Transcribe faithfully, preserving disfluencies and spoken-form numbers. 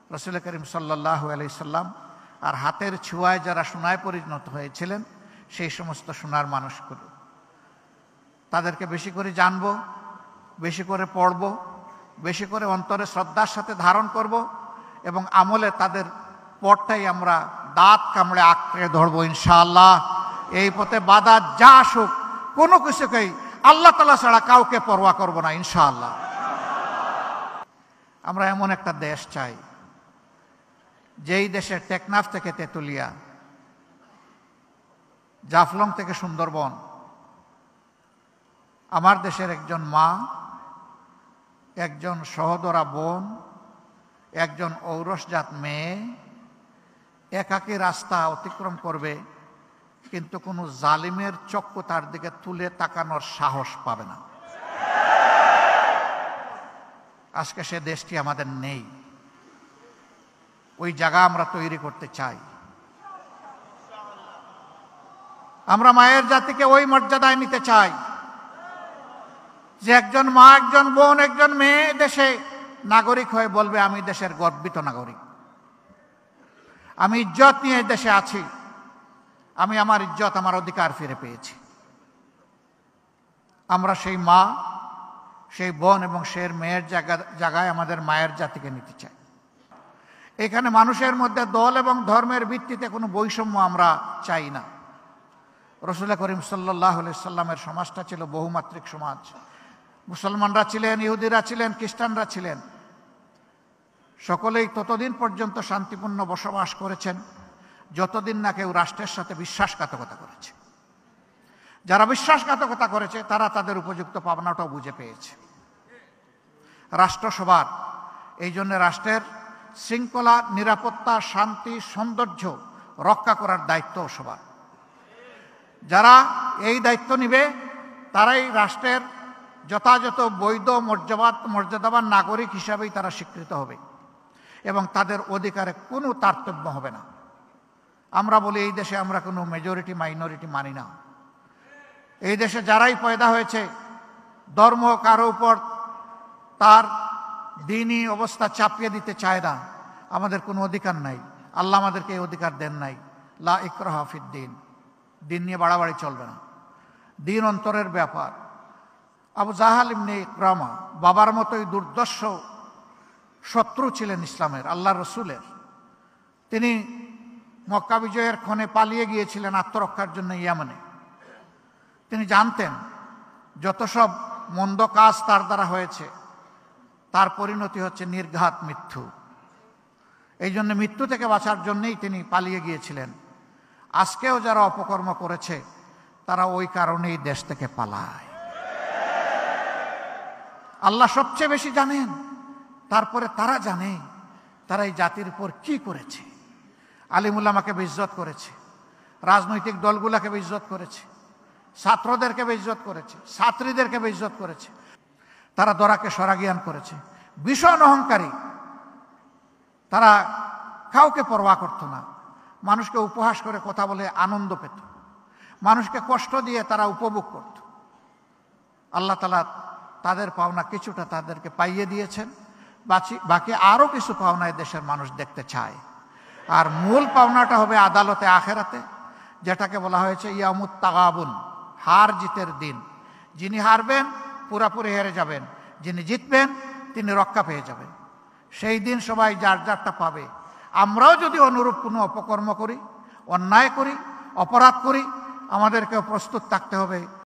রাসূল করিম সাল্লাল্লাহু আলাইহি সাল্লাম আর হাতের ছোঁয়ায় যারা সোনায় পরিণত হয়েছিলেন, সেই সমস্ত সোনার মানুষগুলো, তাদেরকে বেশি করে জানব, বেশি করে পড়ব, বেশি করে অন্তরে শ্রদ্ধার সাথে ধারণ করব এবং আমলে তাদের পথটাই আমরা দাঁত কামড়ে আঁকড়ে ধরবো ইনশাআল্লাহ। এই পথে বাধা যা আসুক, কোনো কিছুকেই আল্লাহ তাআলা ছাড়া কাউকে পরোয়া করব না ইনশাআল্লাহ। আমরা এমন একটা দেশ চাই, যেই দেশের টেকনাফ থেকে তেতুলিয়া, জাফলং থেকে সুন্দরবন, আমার দেশের একজন মা, একজন সহদরা বোন, একজন ঔরসজাত মেয়ে একাকী রাস্তা অতিক্রম করবে, কিন্তু কোনো জালিমের চক্ষু তার দিকে তুলে তাকানোর সাহস পাবে না। আজকে সে দেশটি আমাদের নেই। ওই জায়গা আমরা তৈরি করতে চাই। আমরা মায়ের জাতিকে ওই মর্যাদায় নিতে চাই যে একজন মা, একজন বোন, একজন মেয়ে দেশে নাগরিক হয়ে বলবে, আমি দেশের গর্বিত নাগরিক, আমি ইজ্জত নিয়ে দেশে আছি, আমি আমার ইজ্জত, আমার অধিকার ফিরে পেয়েছি। আমরা সেই মা, সেই বোন এবং সেই মেয়ের জায়গা জায়গায় আমাদের মায়ের জাতিকে নিতে চাই। এখানে মানুষের মধ্যে দল এবং ধর্মের ভিত্তিতে কোনো বৈষম্য আমরা চাই না। রাসূল করিম সাল্লাল্লাহু আলাইহি সাল্লামের সমাজটা ছিল বহুমাত্রিক সমাজ। মুসলমানরা ছিলেন, ইহুদিরা ছিলেন, খ্রিস্টানরা ছিলেন, সকলেই ততদিন পর্যন্ত শান্তিপূর্ণ বসবাস করেছেন যতদিন না কেউ রাষ্ট্রের সাথে বিশ্বাসঘাতকতা করেছে। যারা বিশ্বাসঘাতকতা করেছে তারা তাদের উপযুক্ত পাওনাটাও বুঝে পেয়েছে। রাষ্ট্র সবার, এই জন্য রাষ্ট্রের শৃঙ্খলা, নিরাপত্তা, শান্তি, সৌন্দর্য রক্ষা করার দায়িত্ব সবার। যারা এই দায়িত্ব নিবে তারাই রাষ্ট্রের যথাযথ বৈধ মর্যাদা মর্যাদাবান নাগরিক হিসাবেই তারা স্বীকৃত হবে এবং তাদের অধিকারে কোনো তারতম্য হবে না। আমরা বলি এই দেশে আমরা কোনো মেজরিটি মাইনরিটি মানি না। এই দেশে যারাই পয়দা হয়েছে, ধর্ম কারো উপর তার দ্বীনি অবস্থা চাপিয়ে দিতে চায় না। আমাদের কোনো অধিকার নাই, আল্লাহ আমাদেরকে এই অধিকার দেন নাই। লা ইকরাহা ফিদ্দীন, দিন নিয়ে বাড়াবাড়ি চলবে না, দিন অন্তরের ব্যাপার। আবু জাহাল ইবনে ইকরামা বাবার মতোই দুর্দর্শ শত্রু ছিলেন ইসলামের, আল্লাহ রসুলের। তিনি মক্কা বিজয়ের ক্ষণে পালিয়ে গিয়েছিলেন আত্মরক্ষার জন্য ইয়ামানে। তিনি জানতেন যত সব মন্দ কাজ তার দ্বারা হয়েছে তার পরিণতি হচ্ছে নির্ঘাত মৃত্যু। এই জন্য মৃত্যু থেকে বাঁচার জন্যই তিনি পালিয়ে গিয়েছিলেন। আজকেও যারা অপকর্ম করেছে তারা ওই কারণেই দেশ থেকে পালায়। আল্লাহ সবচেয়ে বেশি জানেন, তারপরে তারা জানে তারা এই জাতির উপর কি করেছে। আলিম উলামাকে বেইজ্জত করেছে, রাজনৈতিক দলগুলোকে বেইজ্জত করেছে, ছাত্রদেরকে বেইজ্জত করেছে, ছাত্রীদেরকে বেইজ্জত করেছে, তারা দরাকে সরাগিয়ান করেছে। ভীষণ অহংকারী, তারা কাউকে পরোয়া করত না। মানুষকে উপহাস করে কথা বলে আনন্দ পেত, মানুষকে কষ্ট দিয়ে তারা উপভোগ করত। আল্লাহ তাআলা তাদের পাওনা কিছুটা তাদেরকে পাইয়ে দিয়েছেন, বাকি আরও কিছু পাওনায় দেশের মানুষ দেখতে চায়। আর মূল পাওনাটা হবে আদালতে আখেরাতে, যেটাকে বলা হয়েছে ইয়ামুত তাগাবুন, হার জিতের দিন। যিনি হারবেন পুরাপুরি হেরে যাবেন, যিনি জিতবেন তিনি রক্ষা পেয়ে যাবেন। সেই দিন সবাই যার যারটা পাবে। আমরাও যদি অনুরূপ কোনো অপকর্ম করি, অন্যায় করি, অপরাধ করি, আমাদেরকেও প্রস্তুত থাকতে হবে